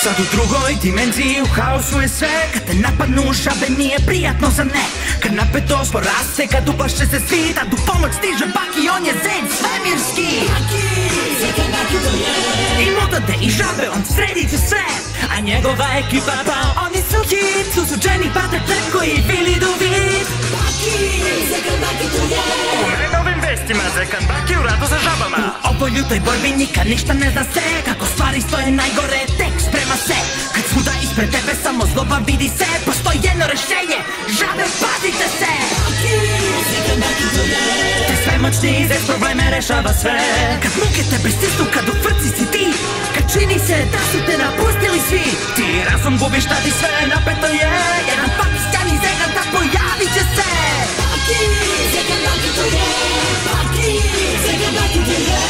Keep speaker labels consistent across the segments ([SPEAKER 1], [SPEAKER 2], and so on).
[SPEAKER 1] Sad u drugoj dimenziji, u haosu je sve. Kad te napadnu žabe nije prijatno za ne. Kad napetost poraste, kad uplaše se svi, tad u pomoć stiže Baki, on je zec svemirski. Zekan Baki to je. I mutante i žabe, on sredit će sve. A njegova ekipa pa oni su hit. Tu su Jenny, Patrick, Letko i Billy Duvid. Baki, Zekan Baki to je. U najnovim vestima, Zekan Baki u radu sa žabama. U ovoj ljutoj borbi nikad ništa ne zna se. Kako stvari stoje najgore, tek sprema se. Kad svuda ispred tebe samo zloba vidi se. Postoji jedno rešenje, žabe pazite se. Baki, Zekan Baki to je. Te svemoćni zec probleme rešava sve. Kad muke tebe stisnu, kad u frci si ti. Kad čini se da su te napustili svi. Ti razum gubiš, tad i sve napeto je. Jedan pakistani Zekan tak pojavit će se. Baki, Zekan Baki to je. Baki, Zekan Baki to je.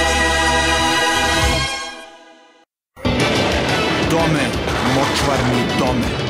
[SPEAKER 2] Dome, močvarni dome.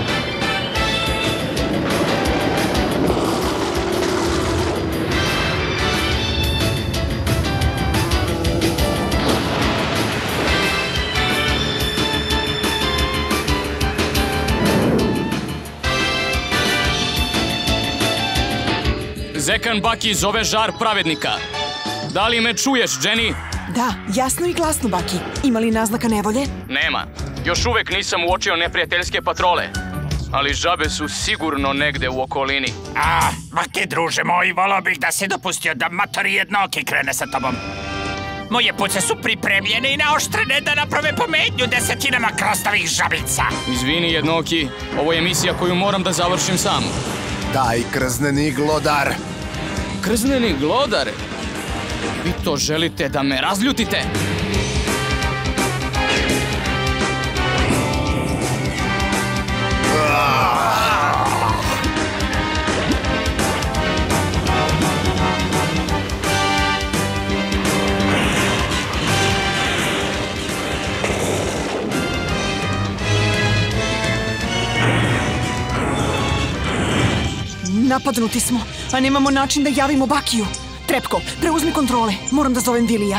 [SPEAKER 3] Zekan Baki zove žar pravednika. Da li me čuješ, Jenny?
[SPEAKER 4] Da, jasno i glasno, Baki. Ima li naznaka nevolje?
[SPEAKER 3] Nema. Još uvek nisam uočio neprijateljske patrole. Ali žabe su sigurno negde u okolini.
[SPEAKER 5] Baki, druže moj, volao bih da si dopustio da matori jednoki krene sa tobom. Moje puce su pripremljene i naoštrene da naprave pometnju desetinama krostavih žabica.
[SPEAKER 3] Izvini, jednoki, ovo je misija koju moram da završim sam.
[SPEAKER 2] Daj, krzneni glodar.
[SPEAKER 3] Krzneni glodar? Vi to želite da me razljutite?
[SPEAKER 4] Napadnuti smo, a nemamo način da javimo Bakiju. Trepko, preuzmi kontrole. Moram da zovem Vilija.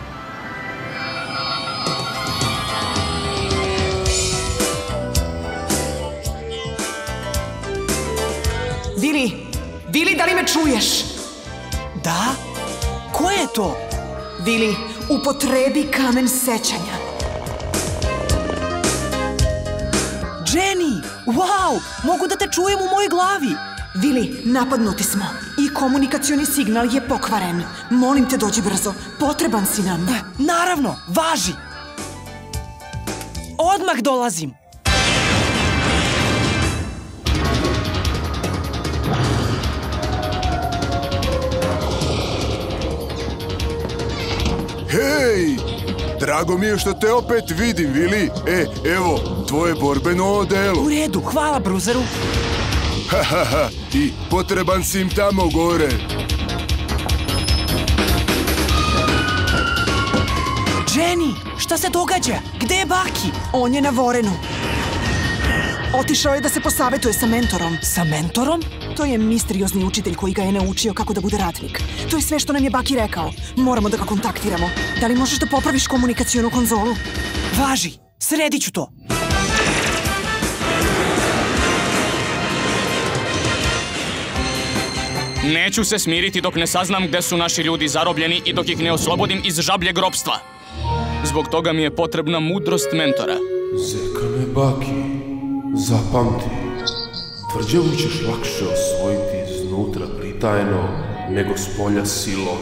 [SPEAKER 4] Vili! Vili, da li me čuješ?
[SPEAKER 6] Da? Ko je to?
[SPEAKER 4] Vili, upotrebi kamen sećanja.
[SPEAKER 6] Jenny! Wow! Mogu da te čujem u mojoj glavi!
[SPEAKER 4] Vili, napadnuti smo i komunikacioni signal je pokvaren. Molim te, dođi brzo. Potreban si nam.
[SPEAKER 6] Naravno, važi! Odmah dolazim!
[SPEAKER 2] Hej! Drago mi je što te opet vidim, Vili. Evo, tvoje borbeno odelo.
[SPEAKER 6] U redu, hvala, Bruzeru.
[SPEAKER 2] Hahaha, i potreban si im tamo gore.
[SPEAKER 6] Jenny, šta se događa? Gde je Baki?
[SPEAKER 4] On je na Vorenu. Otišao je da se posavetuje sa mentorom.
[SPEAKER 6] Sa mentorom?
[SPEAKER 4] To je misteriozni učitelj koji ga je naučio kako da bude ratnik. To je sve što nam je Baki rekao. Moramo da ga kontaktiramo. Da li možeš da popraviš komunikacionu konzolu?
[SPEAKER 6] Važi, sredit ću to.
[SPEAKER 3] Neću se smiriti dok ne saznam gde su naši ljudi zarobljeni i dok ih ne oslobodim iz žabljeg ropstva. Zbog toga mi je potrebna mudrost mentora.
[SPEAKER 7] Zekane Baki, zapamti, tvrđavu ćeš lakše osvojiti iznutra pritajno nego s polja silom.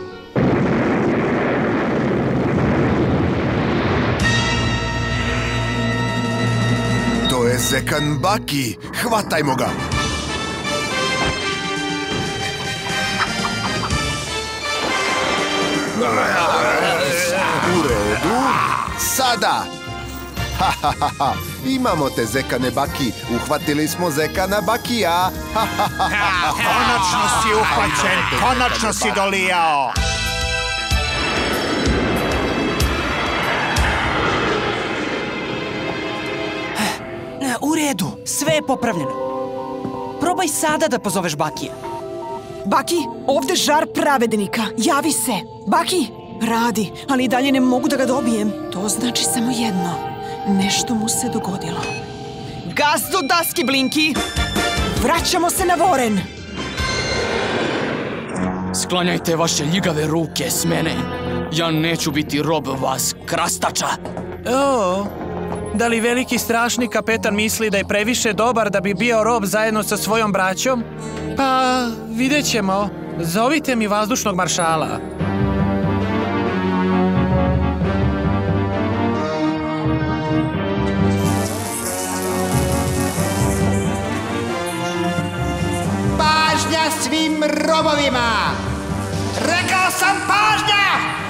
[SPEAKER 2] To je Zekan Baki, hvatajmo ga! U redu, sada! Imamo te, Zekane Baki, uhvatili smo Zekana Bakija!
[SPEAKER 5] Konačno si uhvaćen, konačno si dolijao!
[SPEAKER 6] U redu, sve je popravljeno. Probaj sada da pozoveš Bakija.
[SPEAKER 4] Baki, ovde žar pravednika. Javi se. Baki, radi, ali i dalje ne mogu da ga dobijem. To znači samo jedno. Nešto mu se dogodilo. Gazdo Daski Blinki! Vraćamo se na Voren!
[SPEAKER 3] Sklanjajte vaše ljigave ruke s mene. Ja neću biti rob vas, krastača.
[SPEAKER 8] O, da li veliki strašni kapetan misli da je previše dobar da bi bio rob zajedno sa svojom braćom? Pa, vidjet ćemo. Zovite mi vazdušnog maršala.
[SPEAKER 9] Pažnja svim robovima! Rekao sam pažnja!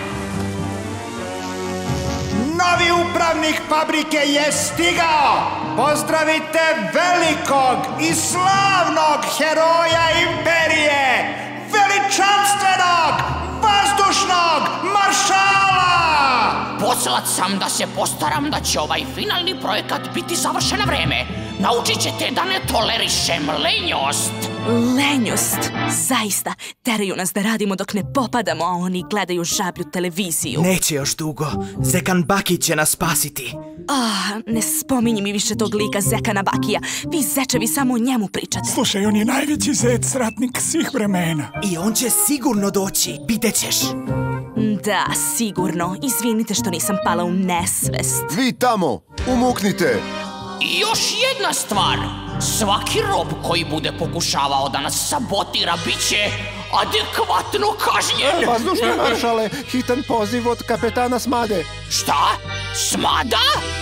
[SPEAKER 9] Novi upravnik fabrike je stigao! Pozdravite velikog i slavnog heroja imperije! Veličanstvenog vazdušnog maršala!
[SPEAKER 5] Poslat sam da se postaram da će ovaj finalni projekat biti završen na vreme. Naučit ćete da ne tolerišem lenjost.
[SPEAKER 10] Lenjost? Zaista, teraju nas da radimo dok ne popadamo, a oni gledaju žablju televiziju.
[SPEAKER 1] Neće još dugo. Zekan Baki će nas spasiti.
[SPEAKER 10] Ne spominji mi više tog lika Zekana Bakija. Vi zečevi samo o njemu pričate.
[SPEAKER 11] Slušaj, on je najveći zec ratnik svih vremena.
[SPEAKER 1] I on će sigurno doći, vidjet ćeš.
[SPEAKER 10] Da, sigurno. Izvinite što nisam pala u nesvest.
[SPEAKER 2] Vi tamo, umuknite!
[SPEAKER 5] I još jedna stvar. Svaki rob koji bude pokušavao da nas sabotira bit će adekvatno kažnjen.
[SPEAKER 12] Vazdušni maršale, hitan poziv od kapetana Smade.
[SPEAKER 5] Šta? Smada?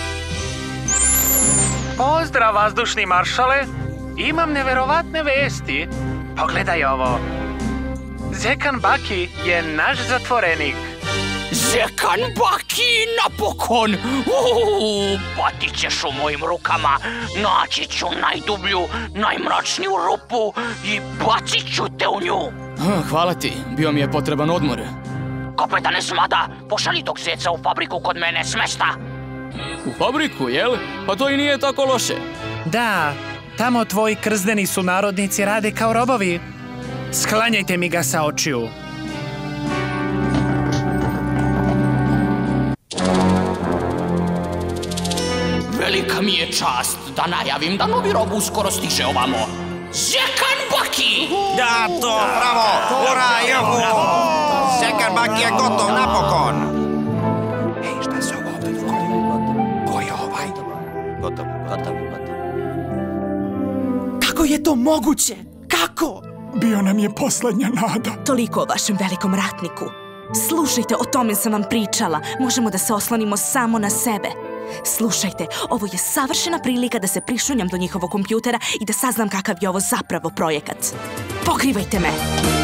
[SPEAKER 8] Pozdrav, vazdušni maršale. Imam neverovatne vesti. Pogledaj ovo. Zekan Baki je naš zatvorenik.
[SPEAKER 5] Zekan Baki, napokon! Patit ćeš u mojim rukama, naći ću najdublju, najmračniju rupu i bacit ću te u nju.
[SPEAKER 3] Hvala ti, bio mi je potreban odmor.
[SPEAKER 5] Kapetane Smada, pošalji tog zeca u fabriku kod mene smesta.
[SPEAKER 3] U fabriku, jel? Pa to i nije tako loše.
[SPEAKER 8] Da, tamo tvoji krzdeni sunarodnici rade kao robovi. Sklanjajte mi ga sa očiju.
[SPEAKER 5] Velika mi je čast da najavim da novi rob uskoro stiže ovamo. Zekan Baki!
[SPEAKER 13] Da, to, bravo! Ura, juhu! Zekan Baki je gotov napokon!
[SPEAKER 1] Ej, šta se ovo ovdje dogodilo? Ko je ovaj?
[SPEAKER 13] Gotov.
[SPEAKER 1] Kako je to moguće? Kako?
[SPEAKER 11] Bio nam je poslednja nada.
[SPEAKER 10] Toliko o vašem velikom ratniku. Slušajte, o tome sam vam pričala. Možemo da se oslonimo samo na sebe. Slušajte, ovo je savršena prilika da se prišunjam do njihovog kompjutera i da saznam kakav je ovo zapravo projekat. Pokrivajte me!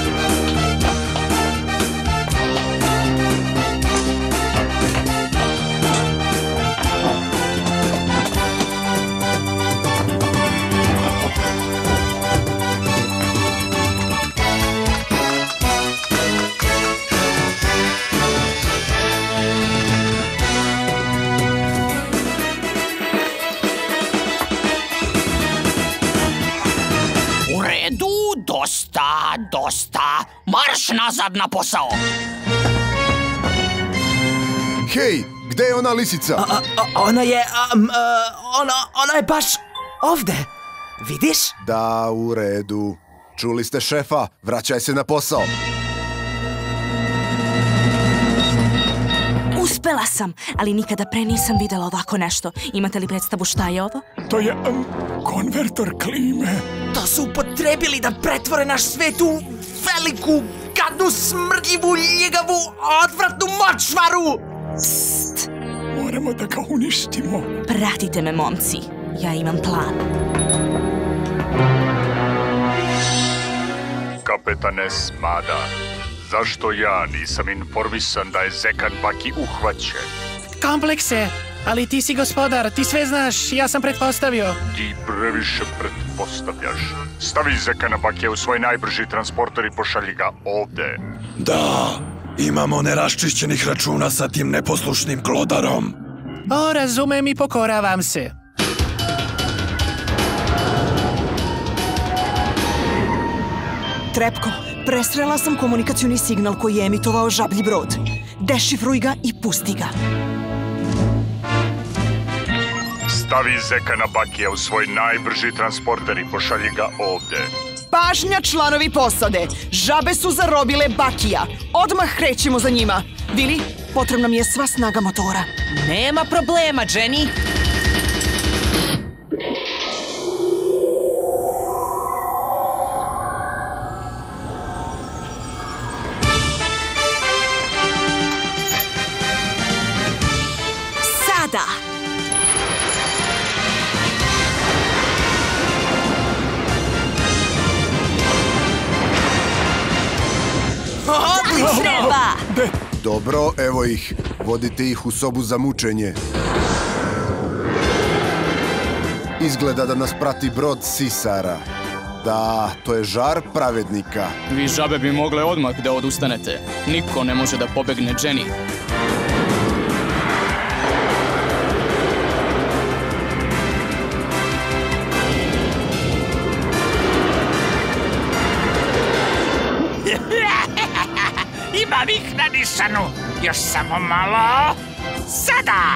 [SPEAKER 5] Dosta! Marš nazad na posao!
[SPEAKER 2] Hej, gde je ona lisica?
[SPEAKER 1] Ona je... Ona je baš ovde. Vidiš?
[SPEAKER 2] Da, u redu. Čuli ste šefa, vraćaj se na posao.
[SPEAKER 10] Uspela sam, ali nikada pre nisam videla ovako nešto. Imate li predstavu šta je ovo?
[SPEAKER 11] To je konvertor klime.
[SPEAKER 1] To su upotrebili da pretvore naš svet u veliku, gadnu, smrdljivu, ljigavu, odvratnu močvaru!
[SPEAKER 10] Psst!
[SPEAKER 11] Moramo da ga uništimo.
[SPEAKER 10] Pratite me, momci. Ja imam plan.
[SPEAKER 14] Kapetane Smada, zašto ja nisam informisan da je Zekan Baki uhvaćen?
[SPEAKER 8] Komplekse, ali ti si gospodar, ti sve znaš, ja sam pretpostavio.
[SPEAKER 14] Ti previše pretpostavljaš. Stavi Zekana Bakija u svoj najbrži transporter i pošalji ga ovde.
[SPEAKER 15] Da, imamo neraščišćenih računa sa tim neposlušnim glodarom.
[SPEAKER 8] O, razumem i pokoravam se.
[SPEAKER 4] Trepko, presrela sam komunikacioni signal koji je emitovao žablji brod. Dešifruj ga i pusti ga.
[SPEAKER 14] Stavi Zekana Bakija u svoj najbrži transporter i pošalji ga ovde.
[SPEAKER 4] Pažnja, članovi posade! Žabe su zarobile Bakija. Odmah krećemo za njima. Vili, potrebna mi je sva snaga motora.
[SPEAKER 6] Nema problema, Jenny.
[SPEAKER 10] Sada!
[SPEAKER 4] Odlično!
[SPEAKER 2] Dobro, evo ih. Vodite ih u sobu za mučenje. Izgleda da nas prati brod sisara. Da, to je žar pravednika.
[SPEAKER 3] Vi žabe bi mogle odmah da odustanete. Niko ne može da pobegne Jenny.
[SPEAKER 5] Imam ih na nišanu. Još samo malo. Sada!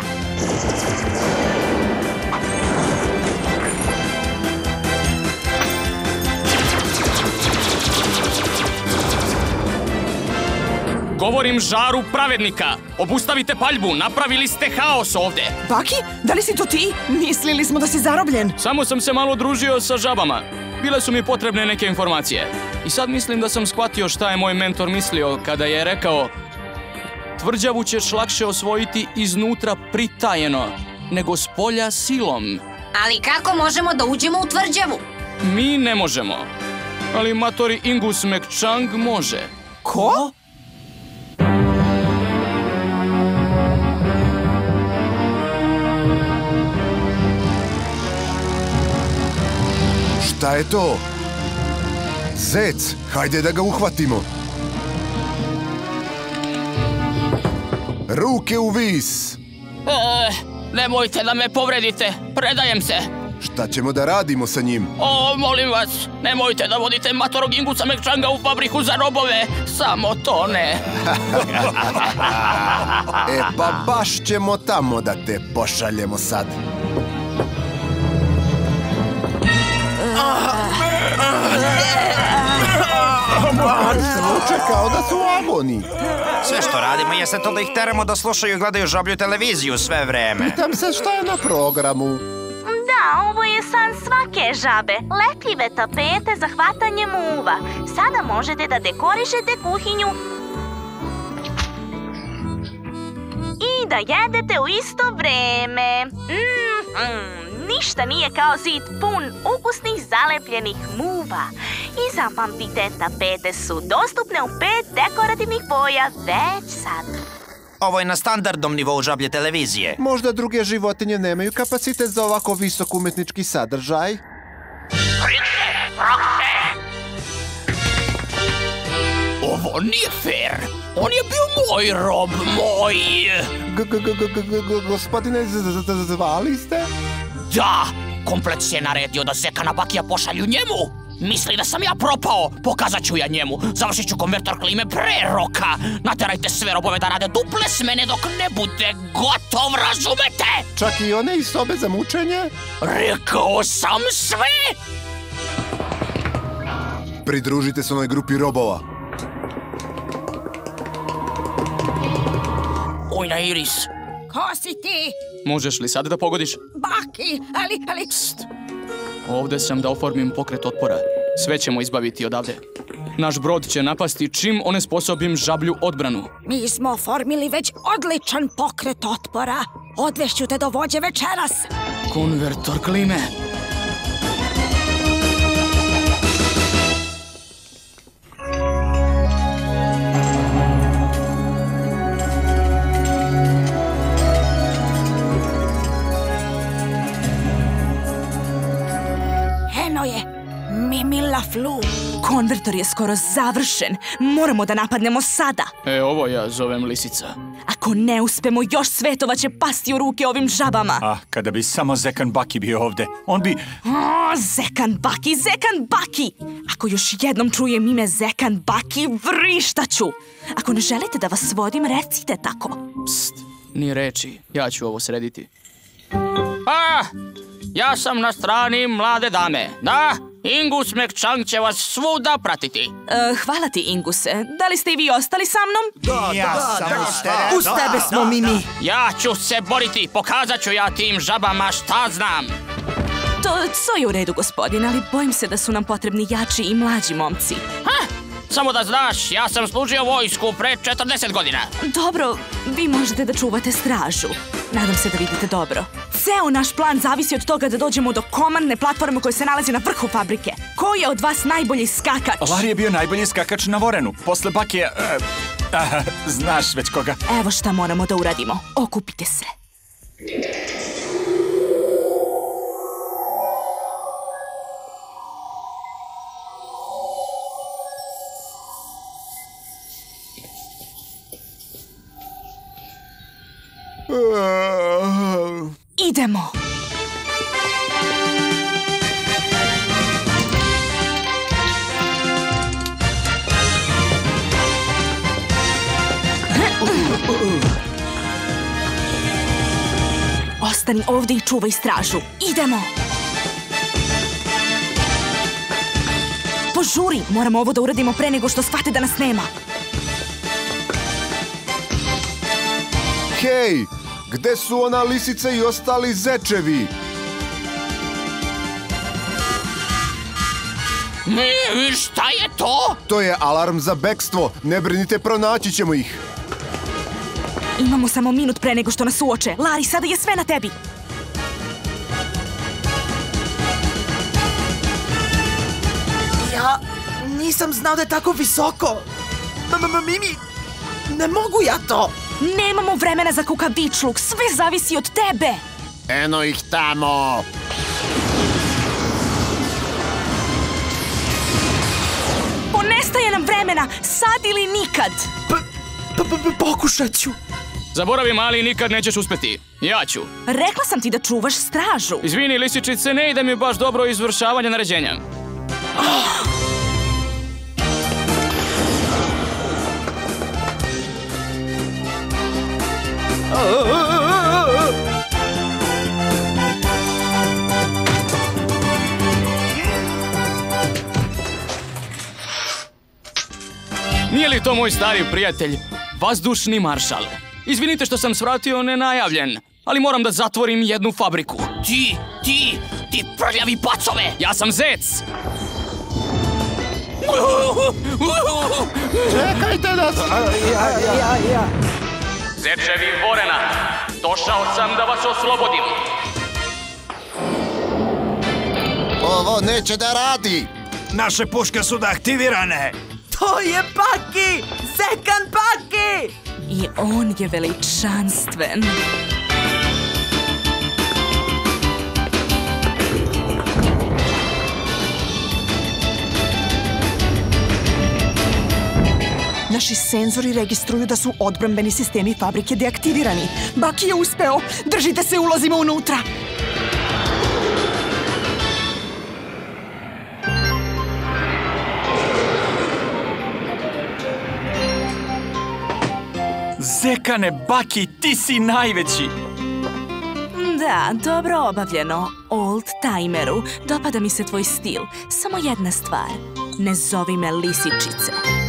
[SPEAKER 3] Govorim žaru pravednika. Obustavite paljbu, napravili ste haos ovde.
[SPEAKER 4] Baki, da li si to ti? Mislili smo da si zarobljen.
[SPEAKER 3] Samo sam se malo družio sa žabama. Bile su mi potrebne neke informacije. I sad mislim da sam shvatio šta je moj mentor mislio kada je rekao: tvrđavu ćeš lakše osvojiti iznutra pritajeno, nego s polja silom.
[SPEAKER 16] Ali kako možemo da uđemo u tvrđavu?
[SPEAKER 3] Mi ne možemo. Ali matori Ingus McChang može.
[SPEAKER 4] Ko?
[SPEAKER 2] Šta je to? Zec, hajde da ga uhvatimo. Ruke u vis.
[SPEAKER 5] Nemojte da me povredite, predajem se.
[SPEAKER 2] Šta ćemo da radimo sa njim?
[SPEAKER 5] O, molim vas, nemojte da vodite matorog Ingusa McChanga u fabriku za robove. Samo to ne.
[SPEAKER 2] E pa baš ćemo tamo da te pošaljemo sad. Zvuče kao da su u agoniji.
[SPEAKER 13] Sve što radimo jeste to da ih teramo da slušaju i gledaju žablju televiziju sve vreme.
[SPEAKER 12] Pitam se šta je na programu.
[SPEAKER 10] Da, ovo je san svake žabe. Lepljive tapete za hvatanje muva. Sada možete da dekorišete kuhinju i da jedete u isto vreme. Ništa nije kao zid pun ukusnih zalepljenih muva. I zapamtite, tapete su dostupne u 5 dekorativnih boja već sad.
[SPEAKER 13] Ovo je na standardnom nivou žablje televizije.
[SPEAKER 12] Možda druge životinje nemaju kapacitet za ovako visok umetnički sadržaj?
[SPEAKER 5] Ovo nije fair. On je bio moj rob, moj...
[SPEAKER 12] Gospodine, zvali ste?
[SPEAKER 5] Da, kompleks je naredio da Zekana Bakija pošalju njemu. Misli da sam ja propao, pokazat ću ja njemu. Završit ću konvertor klime pre roka. Naterajte sve robove da rade duple smene dok ne bude gotov, razumete?
[SPEAKER 12] Čak i one iz sobe za mučenje?
[SPEAKER 5] Rekao sam sve!
[SPEAKER 2] Pridružite se onoj grupi robova.
[SPEAKER 5] Ojna Iris.
[SPEAKER 16] Ko si ti?
[SPEAKER 3] Možeš li sad da pogodiš?
[SPEAKER 16] Baki, ali...
[SPEAKER 3] Pst. Ovde sam da oformim pokret otpora. Sve ćemo izbaviti odavde. Naš brod će napasti čim onesposobim žablju odbranu.
[SPEAKER 16] Mi smo oformili već odličan pokret otpora. Odvešću te do vođe večeras.
[SPEAKER 3] Konvertor klime.
[SPEAKER 16] Eno je, Mimila Flu.
[SPEAKER 10] Konvertor je skoro završen. Moramo da napadnemo sada.
[SPEAKER 3] Ovo ja zovem lisica.
[SPEAKER 10] Ako ne uspemo, još svetova će pasti u ruke ovim žabama.
[SPEAKER 9] Ah, kada bi samo Zekan Baki bio ovde, on bi...
[SPEAKER 10] Zekan Baki, Zekan Baki! Ako još jednom čujem ime Zekan Baki, vrištaću! Ako ne želite da vas vodim, recite tako.
[SPEAKER 3] Pst, ni reči. Ja ću ovo srediti.
[SPEAKER 5] Ja sam na strani mlade dame, da? Ingus Mekčang će vas svuda pratiti.
[SPEAKER 10] Hvala ti, Inguse. Da li ste i vi ostali sa mnom?
[SPEAKER 1] Uz tebe smo mi.
[SPEAKER 5] Ja ću se boriti, pokazat ću ja tim žabama šta znam.
[SPEAKER 10] To je u redu, gospodin, ali bojim se da su nam potrebni jači i mlađi momci.
[SPEAKER 5] Samo da znaš, ja sam služio vojsku pre 40 godina.
[SPEAKER 10] Dobro, vi možete da čuvate stražu. Nadam se da vidite dobro. Ceo naš plan zavisi od toga da dođemo do komandne platforme koja se nalazi na vrhu fabrike. Ko je od vas najbolji skakač?
[SPEAKER 9] Larry je bio najbolji skakač na Vorenu. Posle Bakija... znaš već koga.
[SPEAKER 10] Evo šta moramo da uradimo. Okupite se. Idemo! Ostani ovdje i čuvaj stražu. Idemo! Požuri! Moramo ovo da uradimo pre nego što shvate da nas nema.
[SPEAKER 2] Hej! Gde su ona lisica i ostali zečevi?
[SPEAKER 5] Šta je to?
[SPEAKER 2] To je alarm za bekstvo. Ne brinite, pronaći ćemo ih.
[SPEAKER 10] Imamo samo minut pre nego što nas uoče. Larry, sada je sve na tebi.
[SPEAKER 1] Ja nisam znao da je tako visoko. Mimi, ne mogu ja to.
[SPEAKER 10] Nemamo vremena za kukavičluk, sve zavisi od tebe!
[SPEAKER 12] Eno ih tamo!
[SPEAKER 10] Ponestaje nam vremena, sad ili nikad!
[SPEAKER 1] Pokušat ću.
[SPEAKER 3] Zaboravi, mali, nikad nećeš uspeti. Ja ću.
[SPEAKER 10] Rekla sam ti da čuvaš stražu.
[SPEAKER 3] Izvini, lisičice, ne ide mi baš dobro izvršavanje naređenja. Nije li to moj stari prijatelj, vazdušni maršal? Izvinite što sam svratio nenajavljen, ali moram da zatvorim jednu fabriku.
[SPEAKER 5] Ti prljavi pacove!
[SPEAKER 3] Ja sam Zec!
[SPEAKER 12] Čekajte nas!
[SPEAKER 3] Zečevi Vorena, došao sam da vas oslobodim.
[SPEAKER 12] Ovo neće da radi!
[SPEAKER 15] Naše puške su da aktivirane!
[SPEAKER 1] To je Baki! Zekan Baki!
[SPEAKER 10] I on je veličanstven.
[SPEAKER 4] Naši senzori registruju da su odbrambeni sistemi fabrike deaktivirani. Baki je uspeo! Držite se, ulazimo unutra!
[SPEAKER 9] Zekane, Baki, ti si najveći!
[SPEAKER 10] Da, dobro obavljeno, old timeru. Dopada mi se tvoj stil. Samo jedna stvar. Ne zovi me lisičice.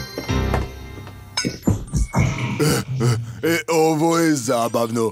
[SPEAKER 2] Ovo je zabavno.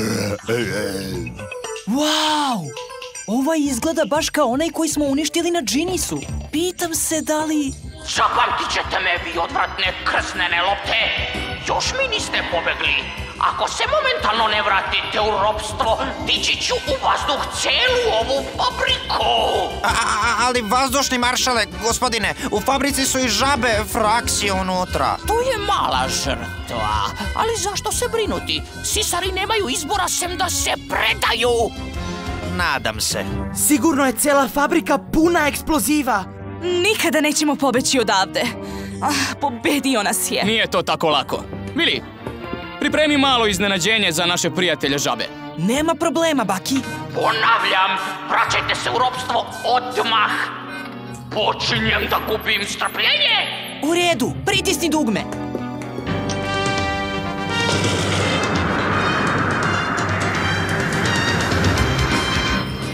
[SPEAKER 6] Wow! Ovaj izgleda baš kao onaj koji smo uništili na Džinisu. Pitam se da li...
[SPEAKER 5] Zapamtit ćete me, vi odvratne krsnene lopte! Još mi niste pobegli! Ako se momentalno ne vratite u ropstvo, dići ću u vazduh celu ovu fabriku!
[SPEAKER 13] Ali vazdušni maršale, gospodine, u fabrici su i žabe fraksije unutra.
[SPEAKER 5] To je mala žrtva, ali zašto se brinuti? Sisari nemaju izbora sem da se predaju!
[SPEAKER 13] Nadam se.
[SPEAKER 1] Sigurno je cela fabrika puna eksploziva.
[SPEAKER 10] Nikada nećemo pobeći odavde. Pobedio nas je.
[SPEAKER 3] Nije to tako lako. Vili, pripremi malo iznenađenje za naše prijatelje žabe.
[SPEAKER 6] Nema problema, Baki.
[SPEAKER 5] Ponavljam, vraćajte se u ropstvo odmah. Počinjem da gubim strpljenje.
[SPEAKER 6] U redu, pritisni dugme.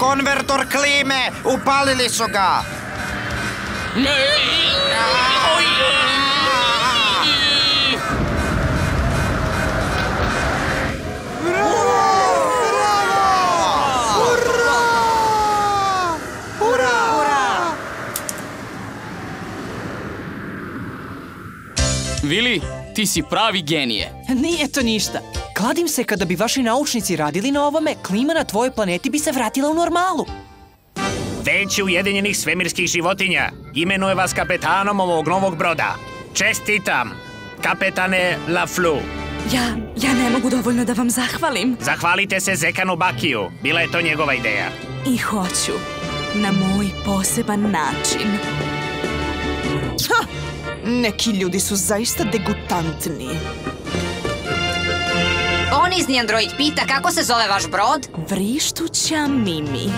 [SPEAKER 13] Konvertor klime! Upalili su ga!
[SPEAKER 3] Vili, ti si pravi genije.
[SPEAKER 6] Nije to ništa. Kladim se kada bi vaši naučnici radili na ovome, klima na tvojoj planeti bi se vratila u normalu.
[SPEAKER 8] Veći ujedinjenih svemirskih životinja imenuje vas kapetanom ovog novog broda. Čestitam, kapetane LaFlu.
[SPEAKER 10] Ja ne mogu dovoljno da vam zahvalim.
[SPEAKER 8] Zahvalite se Zekanu Bakiju, bila je to njegova ideja.
[SPEAKER 10] I hoću, na moj poseban način.
[SPEAKER 4] Neki ljudi su zaista degutantni.
[SPEAKER 17] Ponizni android pita kako se zove vaš brod?
[SPEAKER 10] Vrištuća Mimi.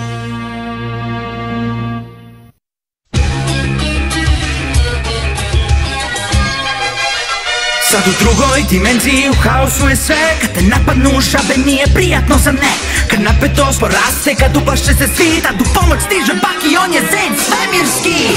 [SPEAKER 1] Sad u drugoj dimenziji u haosu je sve. Kad te napadnu žabe nije prijatno za ne. Kad napetost poraste, kad uplaše se svi, tad u pomoć stiže Baki, on je zec svemirski.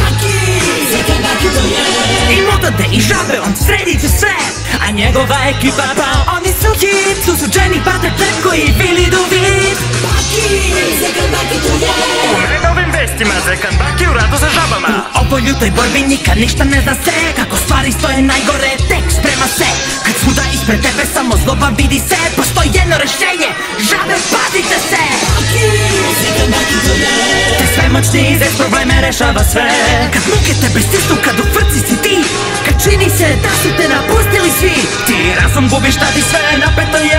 [SPEAKER 1] I motode i žabe, on sredit će sve. A njegova ekipa pa oni su hit. Susuđeni Patrick Klepko i Vili Duvid. Baki, Zekan Baki tu je.
[SPEAKER 18] U najnovim vestima Zekan Baki u radu za žabama.
[SPEAKER 1] U ovoj ljutoj borbi nikad ništa ne zna se. Kako stvari stoje najgore, tek sprema se. Kad svuda ispred tebe samo zloba vidi se. Postoji jedno rešenje, žabe pazite se. Baki, Zekan Baki tu je. Te svemoćni zec probleme rešava sve. Kad muke tebe stisnu, kad u frci si ti. Kad čini se da su te napustili svi. Ti razum gubiš, tad i sve napeto je.